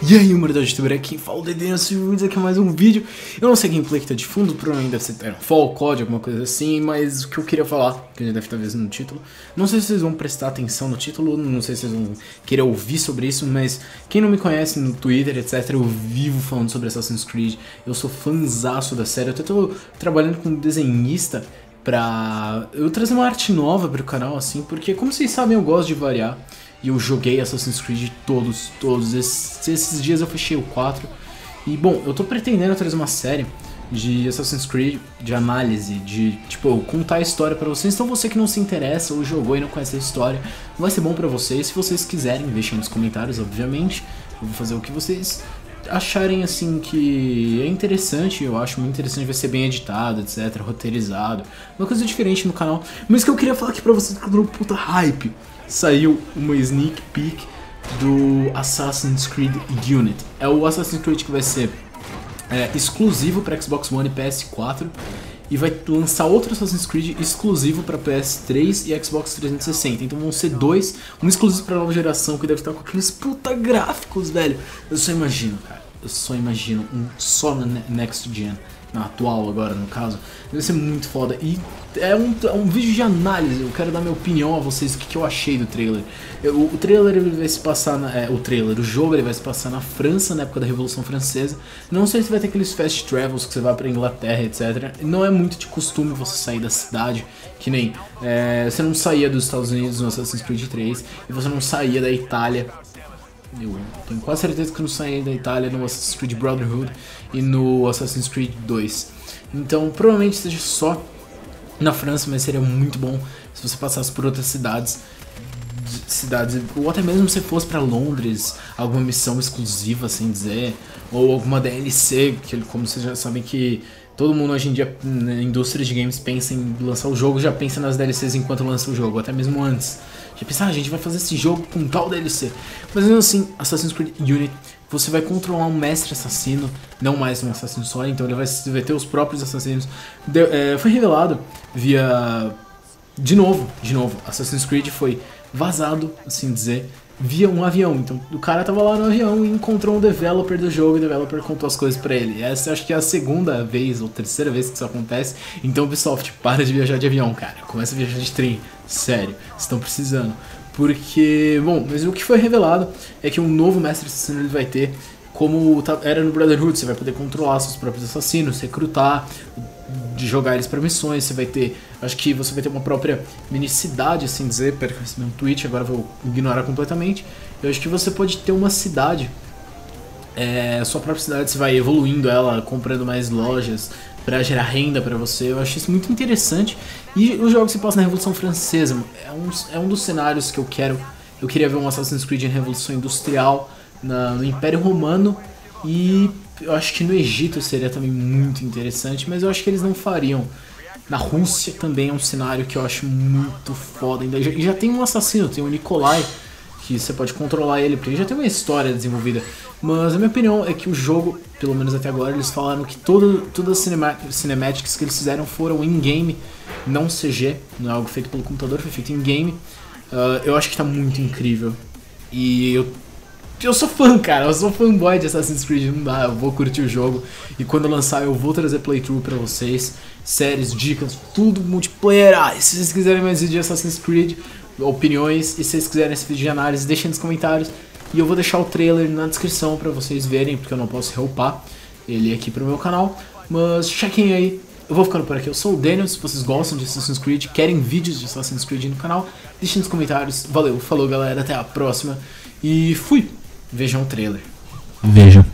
E aí, mordão de youtuber aqui, fala o Dedê, isso aqui é mais um vídeo. Eu não sei a gameplay que tá de fundo, provavelmente deve ser Titanfall, COD, alguma coisa assim. Mas o que eu queria falar, que já deve estar vendo no título, não sei se vocês vão prestar atenção no título, não sei se vocês vão querer ouvir sobre isso. Mas quem não me conhece no Twitter, etc, eu vivo falando sobre Assassin's Creed. Eu sou fãzaço da série, eu até tô trabalhando com um desenhista pra eu trazer uma arte nova pro canal, assim. Porque como vocês sabem, eu gosto de variar. E eu joguei Assassin's Creed todos esses dias eu fechei o 4. E bom, eu tô pretendendo trazer uma série de Assassin's Creed, de análise, de tipo, contar a história pra vocês. Então você que não se interessa ou jogou e não conhece a história, vai ser bom pra vocês. Se vocês quiserem, deixem nos comentários, obviamente. Eu vou fazer o que vocês acharem assim que é interessante. Eu acho muito interessante, vai ser bem editado, etc, roteirizado, uma coisa diferente no canal. Mas que eu queria falar aqui pra vocês, que eu tô puta hype. Saiu uma sneak peek do Assassin's Creed Unity. É o Assassin's Creed que vai ser exclusivo para Xbox One e PS4. E vai lançar outro Assassin's Creed exclusivo para PS3 e Xbox 360. Então vão ser dois, um exclusivo para nova geração que deve estar com aqueles puta gráficos, velho. Eu só imagino, cara. Eu só imagino um só na Next Gen. Na atual agora, no caso. Deve ser muito foda. E é um vídeo de análise. Eu quero dar minha opinião a vocês do que eu achei do trailer. O trailer ele vai se passar o jogo ele vai se passar na França, na época da Revolução Francesa. Não sei se vai ter aqueles fast travels que você vai pra Inglaterra, etc. Não é muito de costume você sair da cidade. Que nem você não saía dos Estados Unidos no Assassin's Creed 3 e você não saía da Itália. Eu tenho quase certeza que eu não saí da Itália no Assassin's Creed Brotherhood e no Assassin's Creed 2. Então provavelmente seja só na França, mas seria muito bom se você passasse por outras cidades, ou até mesmo se fosse pra Londres, alguma missão exclusiva, assim dizer, ou alguma DLC, que como vocês já sabem que todo mundo hoje em dia na indústria de games pensa em lançar o jogo, já pensa nas DLCs enquanto lança o jogo, até mesmo antes. Já pensa, a gente vai fazer esse jogo com tal DLC. Fazendo assim, Assassin's Creed Unity, você vai controlar um mestre assassino, não mais um assassino só, então ele vai ter os próprios assassinos. Foi revelado via... De novo, Assassin's Creed foi vazado, assim dizer, via um avião. Então o cara tava lá no avião e encontrou um developer do jogo e o developer contou as coisas pra ele. Essa eu acho que é a segunda vez ou terceira vez que isso acontece. Então Ubisoft, para de viajar de avião, cara. Começa a viajar de trem. Sério, estão precisando. Porque, bom, mas o que foi revelado é que um novo mestre assassino ele vai ter, como era no Brotherhood, você vai poder controlar seus próprios assassinos, recrutar, de jogar eles pra missões, você vai ter, acho que você vai ter uma própria minicidade, assim dizer, pera que eu recebi um tweet, agora vou ignorar completamente. Eu acho que você pode ter uma cidade, sua própria cidade, você vai evoluindo ela, comprando mais lojas pra gerar renda pra você. Eu acho isso muito interessante. E os jogos se passam na Revolução Francesa, é um dos cenários que eu queria ver um Assassin's Creed em Revolução Industrial, no Império Romano, e eu acho que no Egito seria também muito interessante, mas eu acho que eles não fariam. Na Rússia também é um cenário que eu acho muito foda. E já tem um assassino, tem o Nikolai, que você pode controlar ele, porque já tem uma história desenvolvida. Mas a minha opinião é que o jogo, pelo menos até agora, eles falaram que todas as cinematics que eles fizeram foram in-game, não CG, não é algo feito pelo computador, foi feito in-game. Eu acho que tá muito incrível. E eu sou fã, cara, eu sou fanboy de Assassin's Creed, não dá, eu vou curtir o jogo. E quando lançar eu vou trazer playthrough pra vocês, séries, dicas, tudo multiplayer. E se vocês quiserem mais vídeo de Assassin's Creed, opiniões, e se vocês quiserem esse vídeo de análise, deixem nos comentários. E eu vou deixar o trailer na descrição pra vocês verem, porque eu não posso reupar ele aqui pro meu canal. Mas chequem aí, eu vou ficando por aqui. Eu sou o Daniel, se vocês gostam de Assassin's Creed, querem vídeos de Assassin's Creed no canal, deixem nos comentários. Valeu, falou galera, até a próxima. E fui! Vejam o trailer. Vejam.